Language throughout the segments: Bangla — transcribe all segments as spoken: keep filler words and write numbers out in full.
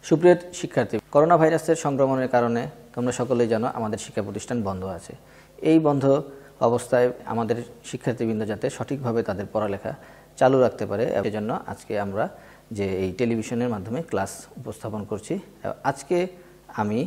সুপ্রিয় শিক্ষার্থী, করোনা ভাইরাসের সংক্রমণের কারণে তোমরা সকলেই জানো আমাদের শিক্ষা প্রতিষ্ঠান বন্ধ আছে। এই বন্ধ অবস্থায় আমাদের শিক্ষার্থীবৃন্দ যাতে সঠিকভাবে তাদের পড়ালেখা চালু রাখতে পারে, এজন্য আজকে আমরা যে এই টেলিভিশনের মাধ্যমে ক্লাস উপস্থাপন করছি। আজকে আমি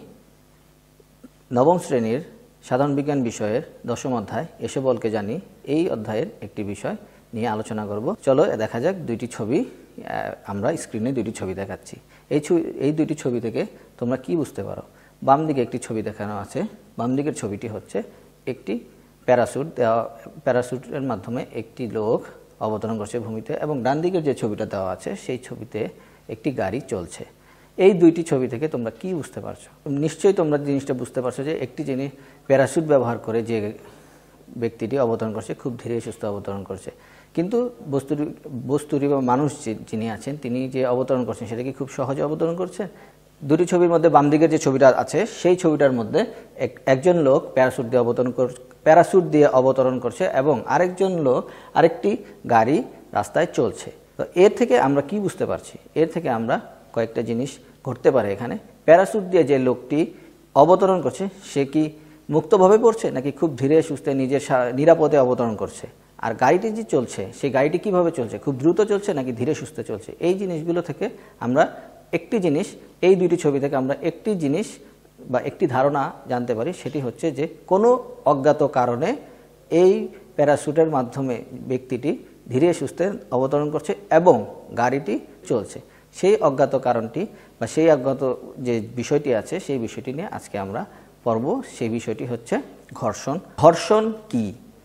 নবম শ্রেণীর সাধারণ বিজ্ঞান বিষয়ের দশম অধ্যায় এসে বলকে জানি এই অধ্যায়ের একটি বিষয় নিয়ে আলোচনা করব। চলো দেখা যাক দুইটি ছবি, আমরা স্ক্রিনে দুইটি ছবি দেখাচ্ছি। এই ছবি এই দুইটি ছবি থেকে তোমরা কি বুঝতে পারো? বাম দিকে একটি ছবি দেখানো আছে। বাম দিকের ছবিটি হচ্ছে একটি প্যারাসুট দেওয়া, প্যারাসুটের মাধ্যমে একটি লোক অবতরণ করছে ভূমিতে, এবং ডান দিকের যে ছবিটা দেওয়া আছে সেই ছবিতে একটি গাড়ি চলছে। এই দুইটি ছবি থেকে তোমরা কি বুঝতে পারছো? নিশ্চয়ই তোমরা জিনিসটা বুঝতে পারছো যে একটি জিনিস প্যারাসুট ব্যবহার করে যে ব্যক্তিটি অবতরণ করছে খুব ধীরে সুস্থ অবতরণ করছে, কিন্তু বস্তুর বস্তুরি বা মানুষ যিনি আছেন তিনি যে অবতরণ করছেন সেটা কি খুব সহজে অবতরণ করছে? দুটি ছবির মধ্যে বাম দিকের যে ছবিটা আছে সেই ছবিটার মধ্যে একজন লোক প্যারাসুট দিয়ে অবতরণ কর প্যারাসুট দিয়ে অবতরণ করছে এবং আরেকজন লোক আরেকটি গাড়ি রাস্তায় চলছে। তো এর থেকে আমরা কি বুঝতে পারছি? এর থেকে আমরা কয়েকটা জিনিস ঘটতে পারে এখানে। প্যারাসুট দিয়ে যে লোকটি অবতরণ করছে সে কি মুক্তভাবে পড়ছে নাকি খুব ধীরে সুস্থে নিজের নিরাপদে অবতরণ করছে? আর গাড়িটি যে চলছে সেই গাড়িটি কিভাবে চলছে, খুব দ্রুত চলছে নাকি ধীরে সুস্থে চলছে? এই জিনিসগুলো থেকে আমরা একটি জিনিস, এই দুইটি ছবি থেকে আমরা একটি জিনিস বা একটি ধারণা জানতে পারি, সেটি হচ্ছে যে কোনো অজ্ঞাত কারণে এই প্যারাসুটের মাধ্যমে ব্যক্তিটি ধীরে সুস্থে অবতরণ করছে এবং গাড়িটি চলছে। সেই অজ্ঞাত কারণটি বা সেই অজ্ঞাত যে বিষয়টি আছে সেই বিষয়টি নিয়ে আজকে আমরা পড়ব। সেই বিষয়টি হচ্ছে ঘর্ষণ। ঘর্ষণ কি?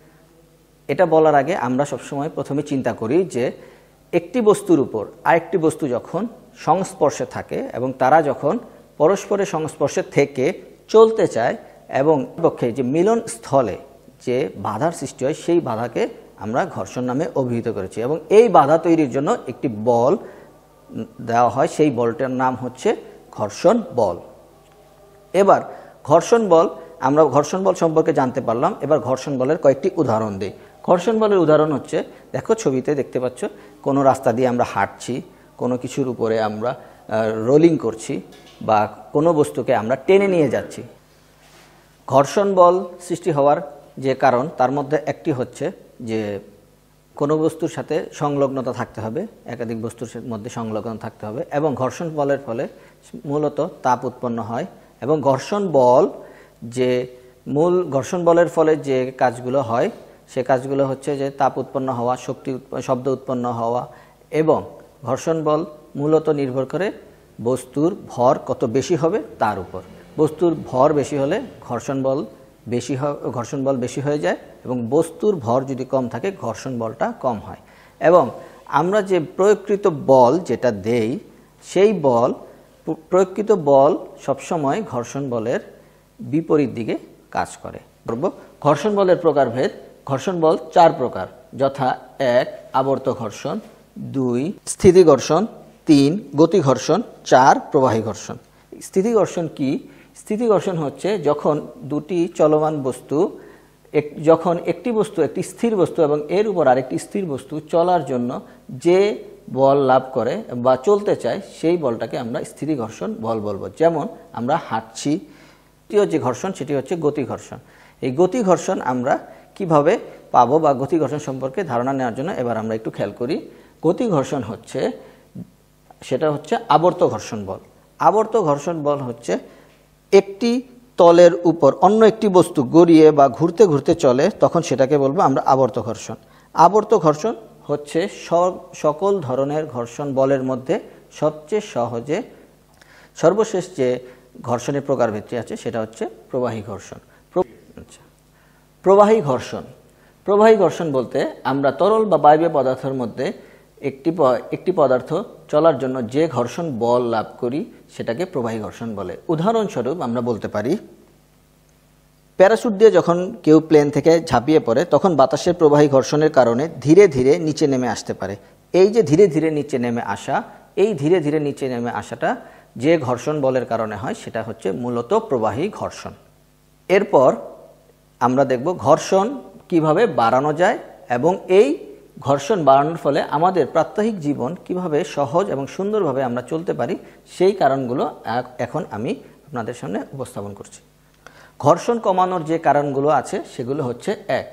এটা বলার আগে আমরা সবসময় প্রথমে চিন্তা করি যে একটি বস্তুর উপর আরেকটি বস্তু যখন সংস্পর্শে থাকে এবং তারা যখন পরস্পরের সংস্পর্শে থেকে চলতে চায় এবং পক্ষে যে মিলন স্থলে যে বাধার সৃষ্টি হয় সেই বাধাকে আমরা ঘর্ষণ নামে অভিহিত করেছি, এবং এই বাধা তৈরির জন্য একটি বল দেওয়া হয়, সেই বলটার নাম হচ্ছে ঘর্ষণ বল। এবার ঘর্ষণ বল, আমরা ঘর্ষণ বল সম্পর্কে জানতে পারলাম। এবার ঘর্ষণ বলের কয়েকটি উদাহরণ দিই। ঘর্ষণ বলের উদাহরণ হচ্ছে, দেখো ছবিতে দেখতে পাচ্ছ কোনো রাস্তা দিয়ে আমরা হাঁটছি, কোনো কিছুর উপরে আমরা রোলিং করছি বা কোনো বস্তুকে আমরা টেনে নিয়ে যাচ্ছি। ঘর্ষণ বল সৃষ্টি হওয়ার যে কারণ তার মধ্যে একটি হচ্ছে যে কোনো বস্তুর সাথে সংলগ্নতা থাকতে হবে, একাধিক বস্তুর মধ্যে সংলগ্ন থাকতে হবে, এবং ঘর্ষণ বলের ফলে মূলত তাপ উৎপন্ন হয়। এবং ঘর্ষণ বল যে মূল ঘর্ষণ বলের ফলে যে কাজগুলো হয় সে কাজগুলো হচ্ছে যে তাপ উৎপন্ন হওয়া, শক্তি শব্দ উৎপন্ন হওয়া, এবং ঘর্ষণ বল মূলত নির্ভর করে বস্তুর ভর কত বেশি হবে তার উপর। বস্তুর ভর বেশি হলে ঘর্ষণ বল বেশি ঘর্ষণ বল বেশি হয়ে যায়, এবং বস্তুর ভর যদি কম থাকে ঘর্ষণ বলটা কম হয়। এবং আমরা যে প্রয়োগকৃত বল যেটা দেই সেই বল প্রয়োগকৃত বল সবসময় ঘর্ষণ বলের বিপরীত দিকে কাজ করে। ঘর্ষণ বলের প্রকারভেদ। ঘর্ষণ বল চার প্রকার, যথা এক আবর্ত ঘর্ষণ, দুই স্থিতি ঘর্ষণ, তিন গতি ঘর্ষণ, চার প্রবাহী ঘর্ষণ। স্থিতি ঘর্ষণ কি? স্থিতি ঘর্ষণ হচ্ছে যখন দুটি চলমান বস্তু যখন একটি বস্তু একটি স্থির বস্তু এবং এর উপর আরেকটি স্থির বস্তু চলার জন্য যে বল লাভ করে বা চলতে চায় সেই বলটাকে আমরা স্থিতি ঘর্ষণ বল বলবো। যেমন আমরা হাঁটছি, তৃতীয় যে ঘর্ষণ সেটি হচ্ছে গতি ঘর্ষণ। এই গতি ঘর্ষণ আমরা কিভাবে পাবো বা গতি ঘর্ষণ সম্পর্কে ধারণা নেওয়ার জন্য এবার আমরা একটু খেয়াল করি। গতি ঘর্ষণ হচ্ছে সেটা হচ্ছে আবর্ত ঘর্ষণ বল। আবর্ত ঘর্ষণ বল হচ্ছে একটি তলের উপর অন্য একটি বস্তু গড়িয়ে বা ঘুরতে ঘুরতে চলে, তখন সেটাকে বলবো আমরা আবর্ত ঘর্ষণ। আবর্ত ঘর্ষণ হচ্ছে সকল ধরনের ঘর্ষণ বলের মধ্যে সবচেয়ে সহজে সর্বশেষ যে ঘর্ষণের প্রকারভেদটি আছে সেটা হচ্ছে প্রবাহী ঘর্ষণ। আচ্ছা, প্রবাহী ঘর্ষণ। প্রবাহী ঘর্ষণ বলতে আমরা তরল বা বায়বীয় পদার্থের মধ্যে একটি একটি পদার্থ চলার জন্য যে ঘর্ষণ বল লাভ করি সেটাকে প্রবাহী ঘর্ষণ বলে। উদাহরণস্বরূপ আমরা বলতে পারি, প্যারাসুট দিয়ে যখন কেউ প্লেন থেকে ঝাঁপিয়ে পড়ে তখন বাতাসের প্রবাহী ঘর্ষণের কারণে ধীরে ধীরে নিচে নেমে আসতে পারে। এই যে ধীরে ধীরে নিচে নেমে আসা, এই ধীরে ধীরে নিচে নেমে আসাটা যে ঘর্ষণ বলের কারণে হয় সেটা হচ্ছে মূলত প্রবাহী ঘর্ষণ। এরপর আমরা দেখব ঘর্ষণ কিভাবে বাড়ানো যায় এবং এই ঘর্ষণ বাড়ানোর ফলে আমাদের প্রাত্যহিক জীবন কিভাবে সহজ এবং সুন্দরভাবে আমরা চলতে পারি সেই কারণগুলো এখন আমি আপনাদের সামনে উপস্থাপন করছি। ঘর্ষণ কমানোর যে কারণগুলো আছে সেগুলো হচ্ছে এক,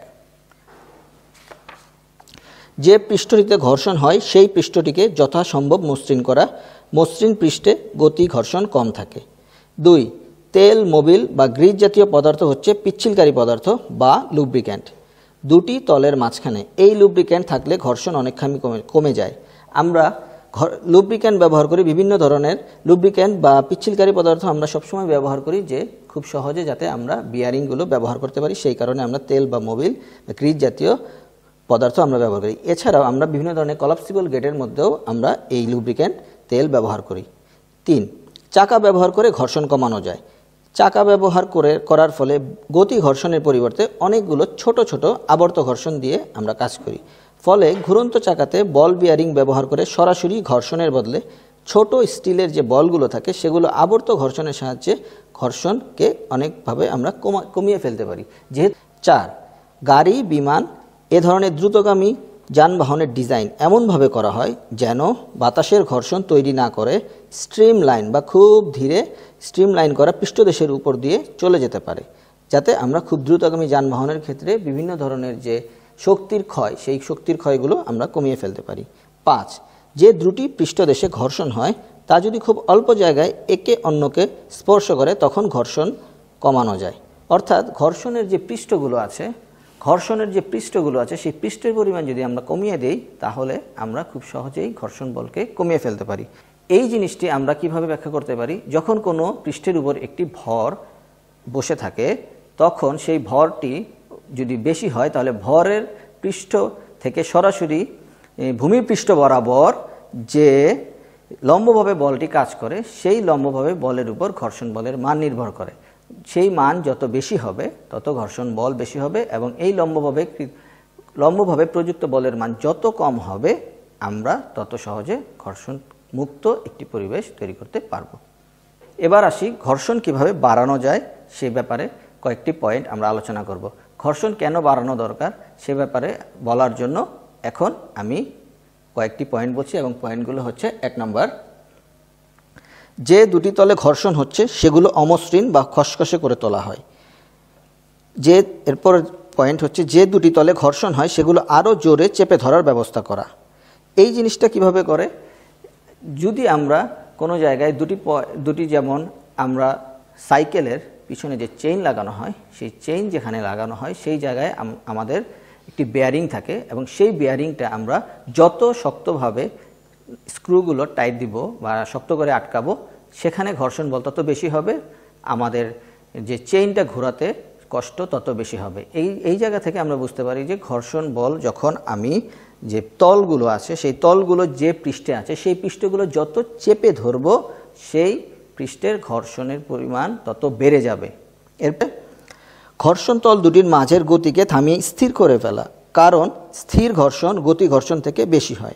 যে পৃষ্ঠটিতে ঘর্ষণ হয় সেই পৃষ্ঠটিকে যথাসম্ভব মসৃণ করা, মসৃণ পৃষ্ঠে গতি ঘর্ষণ কম থাকে। দুই, তেল, মোবিল বা গ্রিজ জাতীয় পদার্থ হচ্ছে পিচ্ছিলকারী পদার্থ বা লুব্রিক্যান্ট। দুটি তলের মাঝখানে এই লুব্রিক্যান্ট থাকলে ঘর্ষণ অনেকখানি কমে কমে যায়। আমরা লুব্রিক্যান্ট ব্যবহার করি, বিভিন্ন ধরনের লুব্রিক্যান্ট বা পিচ্ছিলকারী পদার্থ আমরা সবসময় ব্যবহার করি যে খুব সহজে যাতে আমরা বিয়ারিংগুলো ব্যবহার করতে পারি, সেই কারণে আমরা তেল বা মোবিল বা গ্রিজ জাতীয় পদার্থ আমরা ব্যবহার করি। এছাড়াও আমরা বিভিন্ন ধরনের কলাপসিবল গেটের মধ্যেও আমরা এই লুব্রিক্যান্ট তেল ব্যবহার করি। তিন, চাকা ব্যবহার করে ঘর্ষণ কমানো যায়। চাকা ব্যবহার করে করার ফলে গতি ঘর্ষণের পরিবর্তে অনেকগুলো ছোট ছোট আবর্ত ঘর্ষণ দিয়ে আমরা কাজ করি। ফলে ঘুরন্ত চাকাতে বল বিয়ারিং ব্যবহার করে সরাসরি ঘর্ষণের বদলে ছোট স্টিলের যে বলগুলো থাকে সেগুলো আবর্ত ঘর্ষণের সাহায্যে ঘর্ষণকে অনেকভাবে আমরা কমা কমিয়ে ফেলতে পারি। যেহেতু চার, গাড়ি, বিমান এ ধরনের দ্রুতগামী যানবাহনের ডিজাইন এমনভাবে করা হয় যেন বাতাসের ঘর্ষণ তৈরি না করে স্ট্রিম লাইন বা খুব ধীরে স্ট্রিম লাইন করা পৃষ্ঠদেশের উপর দিয়ে চলে যেতে পারে, যাতে আমরা খুব দ্রুতগামী যানবাহনের ক্ষেত্রে বিভিন্ন ধরনের যে শক্তির ক্ষয় সেই শক্তির ক্ষয়গুলো আমরা কমিয়ে ফেলতে পারি। পাঁচ, যে দুটি পৃষ্ঠদেশে ঘর্ষণ হয় তা যদি খুব অল্প জায়গায় একে অন্যকে স্পর্শ করে তখন ঘর্ষণ কমানো যায়। অর্থাৎ ঘর্ষণের যে পৃষ্ঠগুলো আছে ঘর্ষণের যে পৃষ্ঠগুলো আছে সেই পৃষ্ঠের পরিমাণ যদি আমরা কমিয়ে দেই তাহলে আমরা খুব সহজেই ঘর্ষণ বলকে কমিয়ে ফেলতে পারি। এই জিনিসটি আমরা কিভাবে ব্যাখ্যা করতে পারি, যখন কোনো পৃষ্ঠের উপর একটি ভর বসে থাকে তখন সেই ভরটি যদি বেশি হয় তাহলে ভরের পৃষ্ঠ থেকে সরাসরি ভূমিপৃষ্ঠ বরাবর যে লম্বভাবে বলটি কাজ করে সেই লম্বভাবে বলের উপর ঘর্ষণ বলের মান নির্ভর করে। সেই মান যত বেশি হবে তত ঘর্ষণ বল বেশি হবে এবং এই লম্বভাবে লম্বভাবে প্রযুক্ত বলের মান যত কম হবে আমরা তত সহজে ঘর্ষণ মুক্ত একটি পরিবেশ তৈরি করতে পারব। এবার আসি ঘর্ষণ কিভাবে বাড়ানো যায় সে ব্যাপারে কয়েকটি পয়েন্ট আমরা আলোচনা করব। ঘর্ষণ কেন বাড়ানো দরকার সে ব্যাপারে বলার জন্য এখন আমি কয়েকটি পয়েন্ট বলছি এবং পয়েন্টগুলো হচ্ছে এক নম্বর, যে দুটি তলে ঘর্ষণ হচ্ছে সেগুলো অমসৃণ বা খসখসে করে তোলা হয়। যে এরপর পয়েন্ট হচ্ছে যে দুটি তলে ঘর্ষণ হয় সেগুলো আরও জোরে চেপে ধরার ব্যবস্থা করা। এই জিনিসটা কিভাবে করে, যদি আমরা কোনো জায়গায় দুটি দুটি যেমন আমরা সাইকেলের পিছনে যে চেইন লাগানো হয় সেই চেইন যেখানে লাগানো হয় সেই জায়গায় আমাদের একটি বেয়ারিং থাকে এবং সেই বেয়ারিংটা আমরা যত শক্তভাবে স্ক্রুগুলো টাইট দিব বা শক্ত করে আটকাবো সেখানে ঘর্ষণ বল তত বেশি হবে, আমাদের যে চেইনটা ঘোরাতে কষ্ট তত বেশি হবে। এই এই জায়গা থেকে আমরা বুঝতে পারি যে ঘর্ষণ বল যখন আমি যে তলগুলো আছে সেই তলগুলো যে পৃষ্ঠে আছে সেই পৃষ্ঠগুলো যত চেপে ধরব সেই পৃষ্ঠের ঘর্ষণের পরিমাণ তত বেড়ে যাবে। এরপর ঘর্ষণ তল দুটির মাঝের গতিকে থামিয়ে স্থির করে ফেলা, কারণ স্থির ঘর্ষণ গতি ঘর্ষণ থেকে বেশি হয়।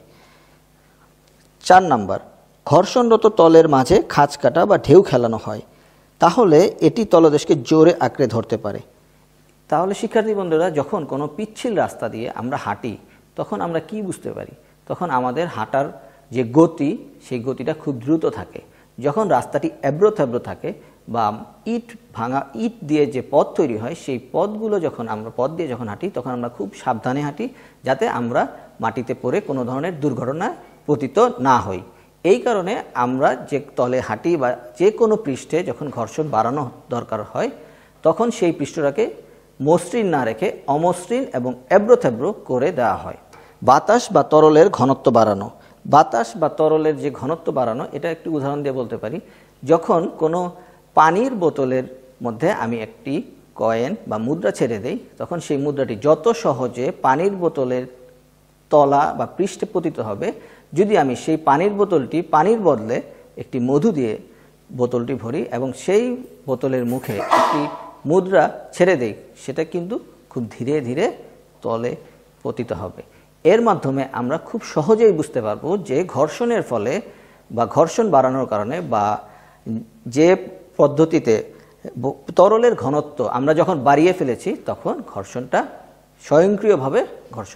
চার নাম্বার, ঘর্ষণরত তলের মাঝে খাঁজ কাটা বা ঢেউ খেলানো হয়, তাহলে এটি তলদেশকে জোরে আঁকড়ে ধরতে পারে। তাহলে শিক্ষার্থী বন্ধুরা, যখন কোনো পিচ্ছিল রাস্তা দিয়ে আমরা হাঁটি তখন আমরা কি বুঝতে পারি, তখন আমাদের হাঁটার যে গতি সেই গতিটা খুব দ্রুত থাকে। যখন রাস্তাটি এবড়ো থেবড়ো থাকে বা ইট ভাঙা ইট দিয়ে যে পথ তৈরি হয় সেই পথগুলো যখন আমরা পথ দিয়ে যখন হাঁটি তখন আমরা খুব সাবধানে হাঁটি যাতে আমরা মাটিতে পড়ে কোনো ধরনের দুর্ঘটনায় পতিত না হই। এই কারণে আমরা যে তলে হাঁটি বা যে কোনো পৃষ্ঠে যখন ঘর্ষণ বাড়ানো দরকার হয় তখন সেই পৃষ্ঠটাকে মসৃণ না রেখে অমসৃণ এবং এবড়ো থেবড়ো করে দেওয়া হয়। বাতাস বা তরলের ঘনত্ব বাড়ানো, বাতাস বা তরলের যে ঘনত্ব বাড়ানো এটা একটি উদাহরণ দিয়ে বলতে পারি। যখন কোনো পানির বোতলের মধ্যে আমি একটি কয়েন বা মুদ্রা ছেড়ে দেই তখন সেই মুদ্রাটি যত সহজে পানির বোতলের তলা বা পৃষ্ঠে পতিত হবে, যদি আমি সেই পানির বোতলটি পানির বদলে একটি মধু দিয়ে বোতলটি ভরি এবং সেই বোতলের মুখে একটি মুদ্রা ছেড়ে দেই সেটা কিন্তু খুব ধীরে ধীরে তলে পতিত হবে। এর মাধ্যমে আমরা খুব সহজেই বুঝতে পারবো যে ঘর্ষণের ফলে বা ঘর্ষণ বাড়ানোর কারণে বা যে পদ্ধতিতে তরলের ঘনত্ব আমরা যখন বাড়িয়ে ফেলেছি তখন ঘর্ষণটা স্বয়ংক্রিয়ভাবে ঘর্ষণের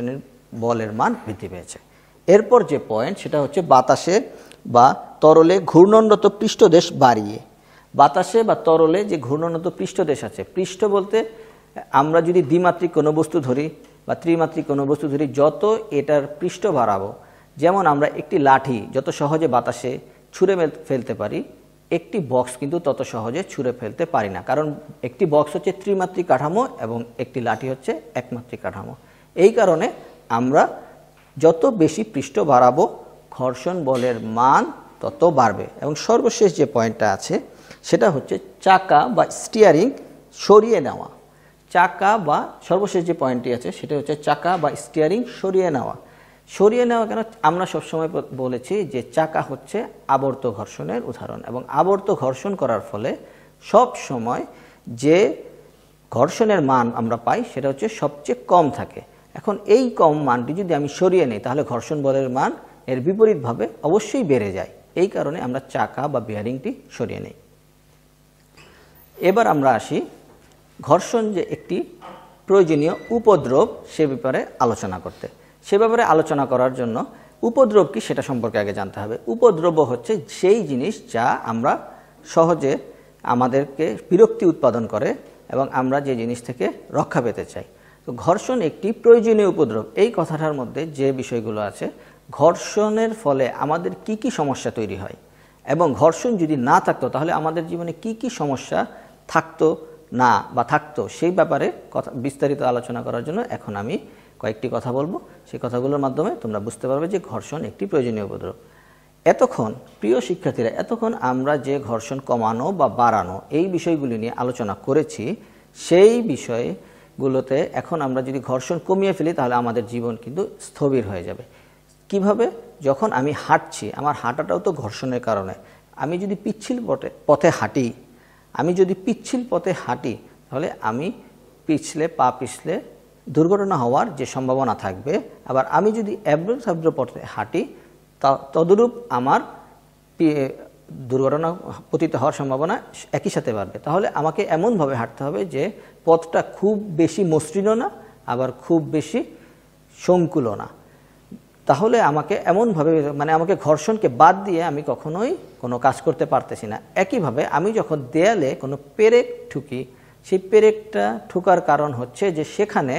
বলের মান বৃদ্ধি পেয়েছে। এরপর যে পয়েন্ট সেটা হচ্ছে বাতাসে বা তরলে ঘূর্ণনরত পৃষ্ঠদেশ বাড়িয়ে। বাতাসে বা তরলে যে ঘূর্ণনরত পৃষ্ঠদেশ আছে, পৃষ্ঠ বলতে আমরা যদি দ্বিমাত্রিক কোনো বস্তু ধরি বা ত্রিমাত্রিক কোনো বস্তু ধরি, যত এটার পৃষ্ঠ বাড়াবো, যেমন আমরা একটি লাঠি যত সহজে বাতাসে ছুঁড়ে ফেলতে পারি, একটি বক্স কিন্তু তত সহজে ছুঁড়ে ফেলতে পারি না, কারণ একটি বক্স হচ্ছে ত্রিমাত্রিক কাঠামো এবং একটি লাঠি হচ্ছে একমাত্রিক কাঠামো। এই কারণে আমরা যত বেশি পৃষ্ঠ বাড়াবো ঘর্ষণ বলের মান তত বাড়বে। এবং সর্বশেষ যে পয়েন্টটা আছে সেটা হচ্ছে চাকা বা স্টিয়ারিং সরিয়ে নেওয়া। চাকা বা সর্বশেষ যে পয়েন্টটি আছে সেটা হচ্ছে চাকা বা স্টিয়ারিং সরিয়ে নেওয়া। সরিয়ে নেওয়া কেন? আমরা সবসময় বলেছি যে চাকা হচ্ছে আবর্ত ঘর্ষণের উদাহরণ, এবং আবর্ত ঘর্ষণ করার ফলে সব সময় যে ঘর্ষণের মান আমরা পাই সেটা হচ্ছে সবচেয়ে কম থাকে। এখন এই কম মানটি যদি আমি সরিয়ে নিই তাহলে ঘর্ষণ বলের মান এর বিপরীতভাবে অবশ্যই বেড়ে যায়। এই কারণে আমরা চাকা বা বিয়ারিংটি সরিয়ে নিই। এবার আমরা আসি ঘর্ষণ যে একটি প্রয়োজনীয় উপদ্রব সে ব্যাপারে আলোচনা করতে। সে ব্যাপারে আলোচনা করার জন্য উপদ্রব কি সেটা সম্পর্কে আগে জানতে হবে। উপদ্রব হচ্ছে সেই জিনিস যা আমরা সহজে আমাদেরকে বিরক্তি উৎপাদন করে এবং আমরা যে জিনিস থেকে রক্ষা পেতে চাই। তো ঘর্ষণ একটি প্রয়োজনীয় উপদ্রব। এই কথাটার মধ্যে যে বিষয়গুলো আছে, ঘর্ষণের ফলে আমাদের কি কি সমস্যা তৈরি হয় এবং ঘর্ষণ যদি না থাকতো তাহলে আমাদের জীবনে কি কি সমস্যা থাকতো না বা থাকতো, সেই ব্যাপারে কথা বিস্তারিত আলোচনা করার জন্য এখন আমি কয়েকটি কথা বলবো। সেই কথাগুলোর মাধ্যমে তোমরা বুঝতে পারবে যে ঘর্ষণ একটি প্রয়োজনীয় উপদ্রব। এতক্ষণ প্রিয় শিক্ষার্থীরা, এতক্ষণ আমরা যে ঘর্ষণ কমানো বা বাড়ানো এই বিষয়গুলি নিয়ে আলোচনা করেছি, সেই বিষয়গুলোতে এখন আমরা যদি ঘর্ষণ কমিয়ে ফেলি তাহলে আমাদের জীবন কিন্তু স্থবির হয়ে যাবে। কিভাবে? যখন আমি হাঁটছি, আমার হাঁটাটাও তো ঘর্ষণের কারণে। আমি যদি পিচ্ছিল পথে পথে হাঁটি আমি যদি পিচ্ছিল পথে হাঁটি তাহলে আমি পিছলে পা পিছলে দুর্ঘটনা হওয়ার যে সম্ভাবনা থাকবে। আবার আমি যদি এবড়ো খেবড়ো পথে হাঁটি তদরূপ আমার দুর্ঘটনা পতিত হওয়ার সম্ভাবনা একই সাথে বাড়বে। তাহলে আমাকে এমনভাবে হাঁটতে হবে যে পথটা খুব বেশি মসৃণও না আবার খুব বেশি সংকুলও না। তাহলে আমাকে এমনভাবে মানে আমাকে ঘর্ষণকে বাদ দিয়ে আমি কখনোই কোনো কাজ করতে পারতেছি না। একইভাবে আমি যখন দেয়ালে কোনো পেরেক ঠুকি, সেই পেরেকটা ঠুকার কারণ হচ্ছে যে সেখানে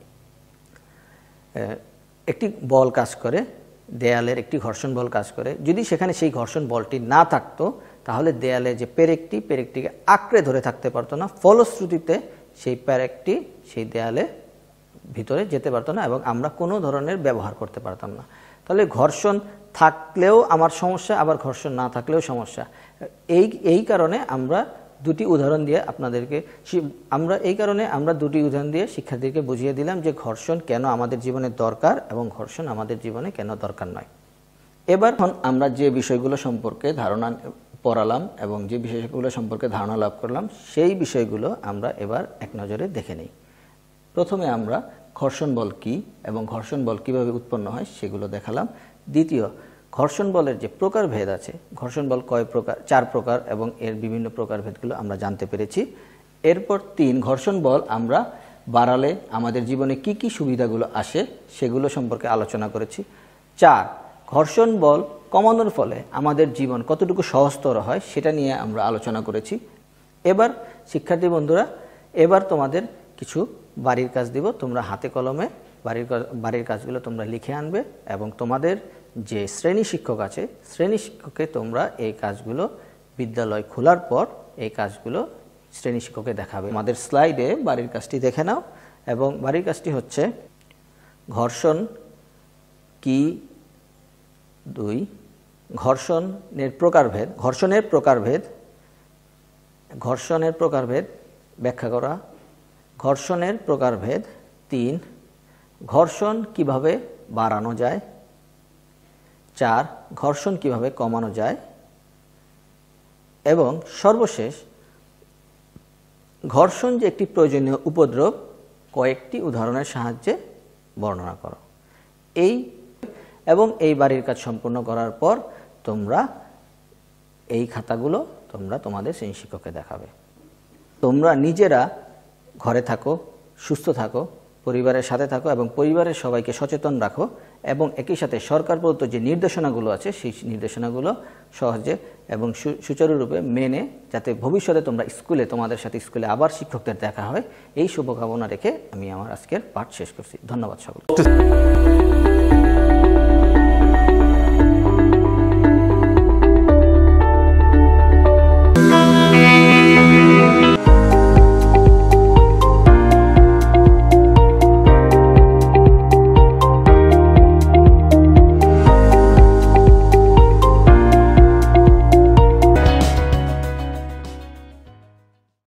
একটি বল কাজ করে, দেয়ালের একটি ঘর্ষণ বল কাজ করে। যদি সেখানে সেই ঘর্ষণ বলটি না থাকতো তাহলে দেয়ালে যে পেরেকটি পেরেকটিকে আঁকড়ে ধরে থাকতে পারতো না, ফলশ্রুতিতে সেই পেরেকটি সেই দেয়ালে ভিতরে যেতে পারতো না এবং আমরা কোনো ধরনের ব্যবহার করতে পারতাম না। তাহলে ঘর্ষণ থাকলেও আমার সমস্যা, আবার ঘর্ষণ না থাকলেও সমস্যা। এই এই কারণে আমরা দুটি উদাহরণ দিয়ে আপনাদেরকে আমরা এই কারণে আমরা দুটি উদাহরণ দিয়ে শিক্ষার্থীদেরকে বুঝিয়ে দিলাম যে ঘর্ষণ কেন আমাদের জীবনে দরকার এবং ঘর্ষণ আমাদের জীবনে কেন দরকার নয়। এবার আমরা যে বিষয়গুলো সম্পর্কে ধারণা পড়ালাম এবং যে বিষয়গুলো সম্পর্কে ধারণা লাভ করলাম সেই বিষয়গুলো আমরা এবার এক নজরে দেখে নিই। প্রথমে আমরা ঘর্ষণ বল কী এবং ঘর্ষণ বল কীভাবে উৎপন্ন হয় সেগুলো দেখালাম। দ্বিতীয়, ঘর্ষণ বলের যে প্রকারভেদ আছে, ঘর্ষণ বল কয় প্রকার, চার প্রকার এবং এর বিভিন্ন প্রকারভেদগুলো আমরা জানতে পেরেছি। এরপর তিন, ঘর্ষণ বল আমরা বাড়ালে আমাদের জীবনে কি কি সুবিধাগুলো আসে সেগুলো সম্পর্কে আলোচনা করেছি। চার, ঘর্ষণ বল কমানোর ফলে আমাদের জীবন কতটুকু সহজতর হয় সেটা নিয়ে আমরা আলোচনা করেছি। এবার শিক্ষার্থী বন্ধুরা, এবার তোমাদের কিছু বাড়ির কাজ দিব। তোমরা হাতে কলমে বাড়ির বাড়ির কাজগুলো তোমরা লিখে আনবে এবং তোমাদের যে শ্রেণী শিক্ষক আছে শ্রেণী শিক্ষককে তোমরা এই কাজগুলো বিদ্যালয় খোলার পর এই কাজগুলো শ্রেণী শিক্ষককে দেখাবে। আমাদের স্লাইডে বাড়ির কাজটি দেখে নাও এবং বাড়ির কাজটি হচ্ছে ঘর্ষণ কি দুই, ঘর্ষণের প্রকারভেদ ঘর্ষণের প্রকারভেদ ঘর্ষণের প্রকারভেদ ব্যাখ্যা করা। ঘর্ষণের প্রকারভেদ তিন, ঘর্ষণ কিভাবে বাড়ানো যায়। চার, ঘর্ষণ কিভাবে কমানো যায় এবং সর্বশেষ ঘর্ষণ যে একটি প্রয়োজনীয় উপদ্রব কয়েকটি উদাহরণের সাহায্যে বর্ণনা করো। এই এবং এই বাড়ির কাজ সম্পূর্ণ করার পর তোমরা এই খাতাগুলো তোমরা তোমাদের শ্রেণী শিক্ষককে দেখাবে। তোমরা নিজেরা ঘরে থাকো, সুস্থ থাকো, পরিবারের সাথে থাকো এবং পরিবারের সবাইকে সচেতন রাখো এবং একই সাথে সরকার প্রদত্ত যে নির্দেশনাগুলো আছে সেই নির্দেশনাগুলো সহজে এবং সুচারুরূপে মেনে যাতে ভবিষ্যতে তোমরা স্কুলে তোমাদের সাথে স্কুলে আবার শিক্ষকদের দেখা হয় এই শুভকামনা রেখে আমি আমার আজকের পাঠ শেষ করছি। ধন্যবাদ সকলকে।